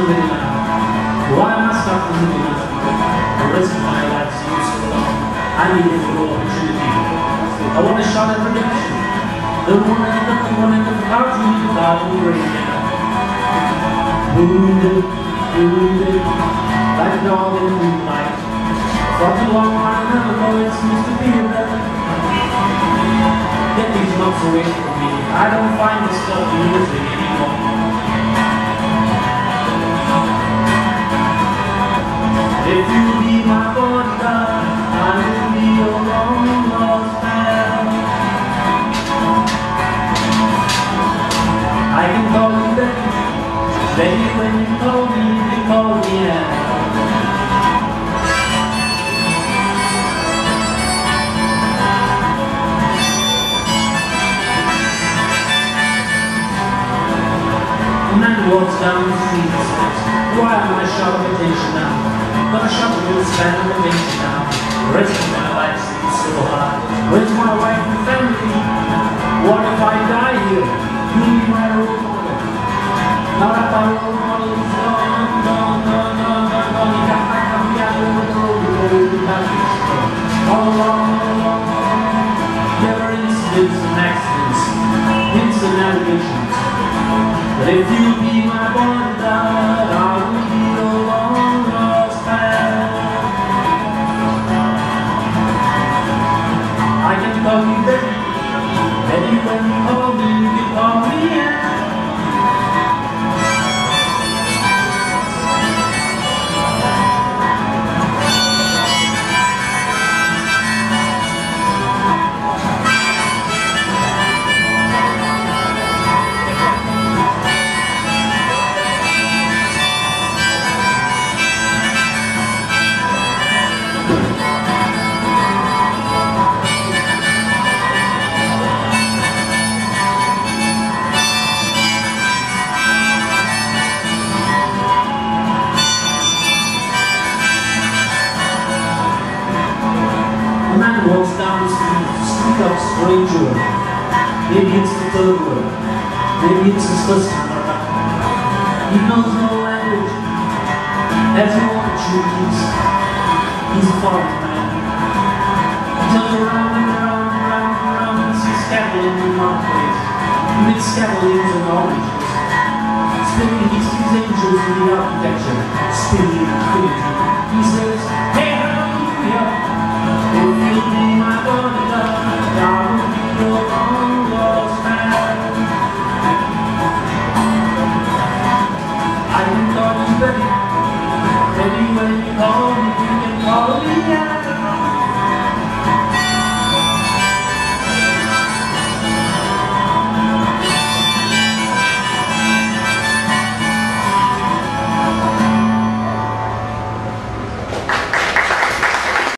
living now? Why am I stuck living now? The rest of my life seems so long. I need a full opportunity. I want a shot at redemption. Don't want to end up hard to me without a break. Wounded, like a dog in the moonlight. Far too long, I never know it seems to be better. Get these months away from me. I don't find this stuff music anymore. If you be my bodyguard, I will be your long lost pal. I can call you Betty. Betty, when you call me, you can call me Al. A man walks down the street and says, why am I sharp of attention now? But I shut the span of attention now. The rest of my life seems so hard. Where's my wife and family? What if I die here? You be my role model. Now that my role model is gone. You can't come down over the road before you back to the store. All along. There are incidents and accidents, hints and navigations. But if you be my bodyguard, I will be your long lost pal. I can call you Betty. Betty, when you call me, you can call me Al. A man walks down the street of stranger. Maybe it's the third word. Maybe it's his first time. He knows no language. Has no opportunities. He's a foreign man. He turns around and sees scaffolding in the marketplace. He makes scaffoldings and oranges. Spinning, he sees angels in the architecture. Spinning infinity. He says, hey!